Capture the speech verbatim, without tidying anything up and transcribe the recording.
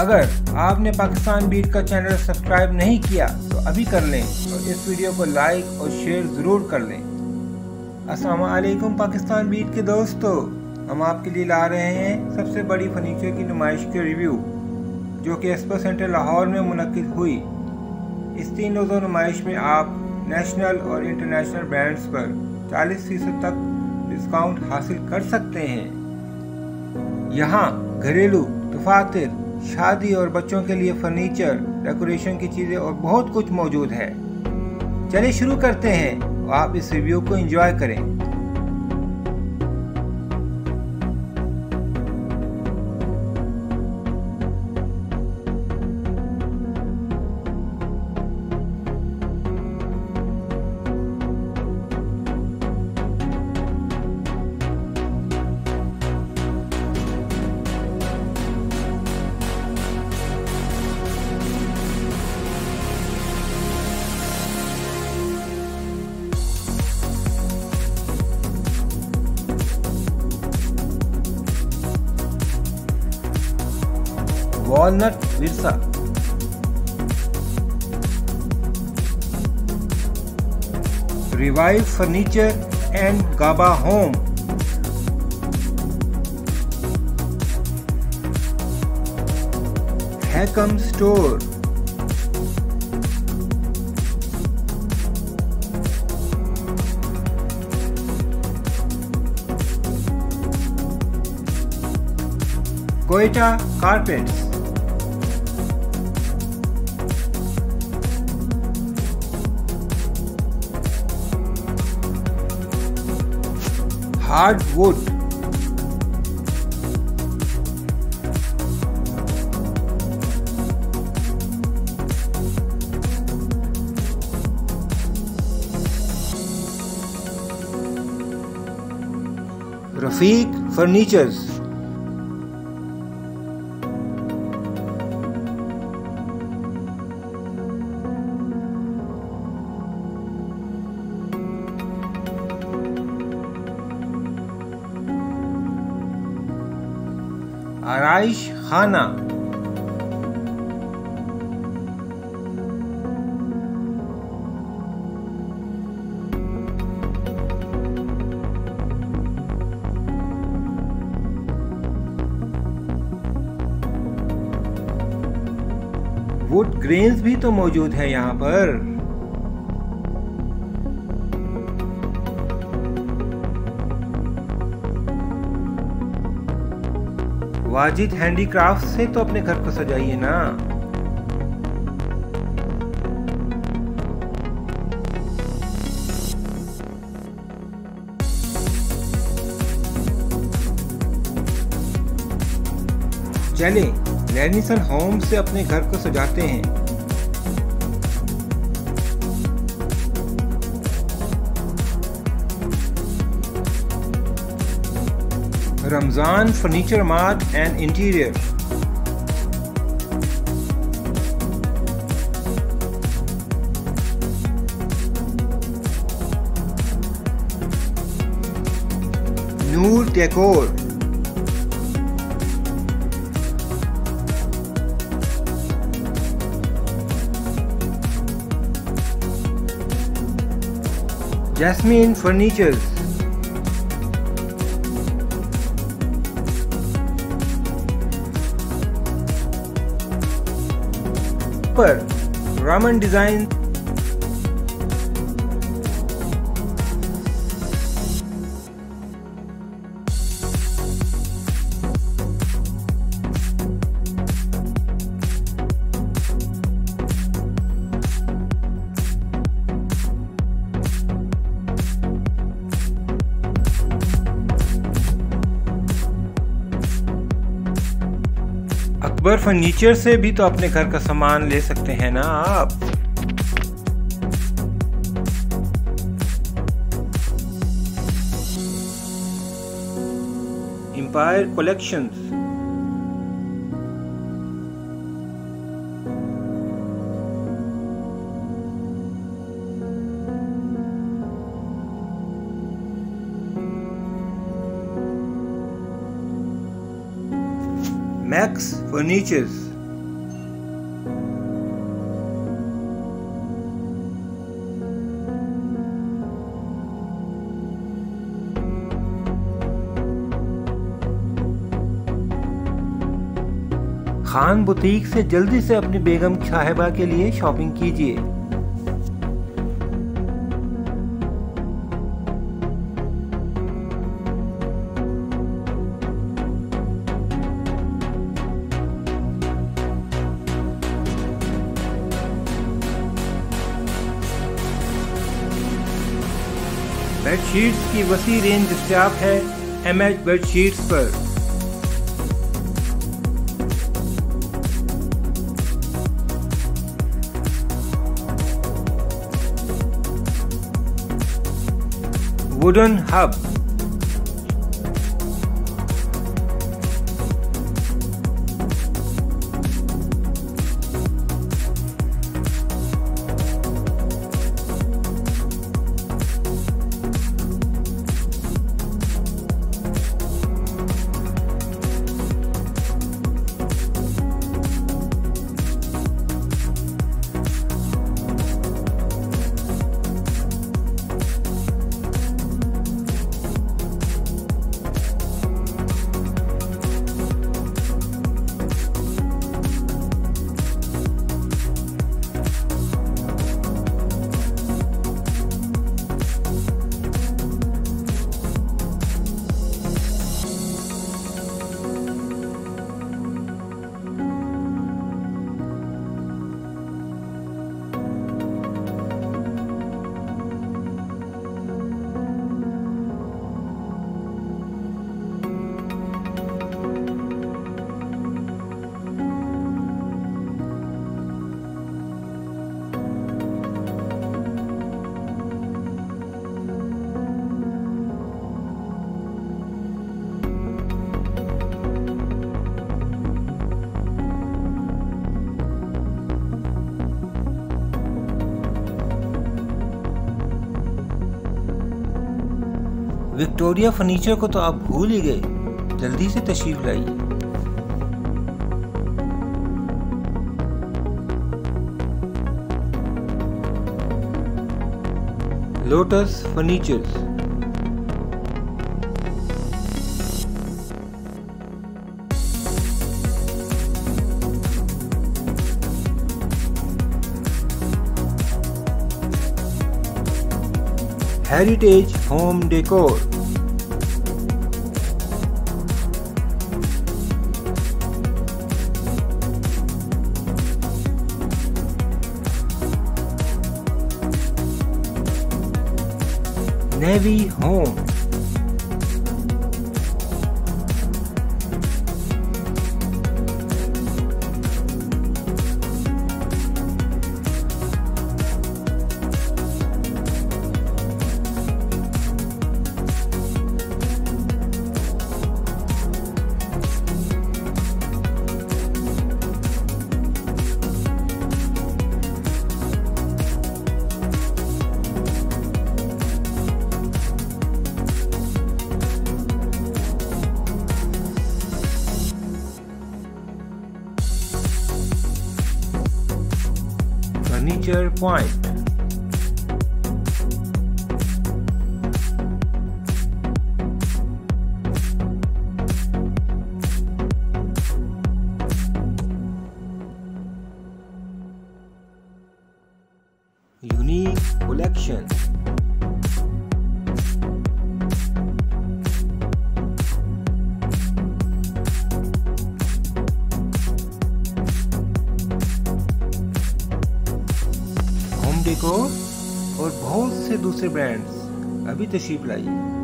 अगर आपने पाकिस्तान बीट का चैनल सब्सक्राइब नहीं किया तो अभी कर लें और इस वीडियो को लाइक और शेयर ज़रूर कर लें। अस्सलाम वालेकुम पाकिस्तान बीट के दोस्तों, हम आपके लिए ला रहे हैं सबसे बड़ी फर्नीचर की नुमाइश के रिव्यू जो कि एक्सपो सेंटर लाहौर में मुनक्किद हुई। इस तीन रोज़ा नुमाइश में आप नेशनल और इंटरनेशनल ब्रांड्स पर चालीस फीसद तक डिस्काउंट हासिल कर सकते हैं। यहाँ घरेलू, दफातर, शादी और बच्चों के लिए फर्नीचर, डेकोरेशन की चीज़ें और बहुत कुछ मौजूद है। चलिए शुरू करते हैं और आप इस रिव्यू को एंजॉय करें। Walnut Virsa, revive furniture and Gaba home, हैकम store, Quetta carpets, hardwood, Rafiq furnitures, Araish Khana, wood grains भी तो मौजूद है यहाँ पर। वाजिद हैंडीक्राफ्ट से तो अपने घर को सजाइए ना। चलें लेनिसन होम से अपने घर को सजाते हैं। Ramzan furniture mart and interior, Noor decor, jasmine furnitures, पर रामन डिजाइन, अकबर फर्नीचर से भी तो अपने घर का सामान ले सकते हैं ना आप। Empire collections, max furnitures, Khan boutique से जल्दी से अपनी बेगम साहिबा के लिए शॉपिंग कीजिए। बेडशीट्स की वसी रेंज दस्तयाब है एम एच बेडशीट्स पर। वुडन हब, विक्टोरिया फर्नीचर को तो आप भूल ही गए, जल्दी से तशरीफ लाइए। Lotus furnitures, heritage home decor, navy home, furniture point, unique collection, home decor और बहुत से दूसरे ब्रांड्स। अभी तशरीफ लाइए।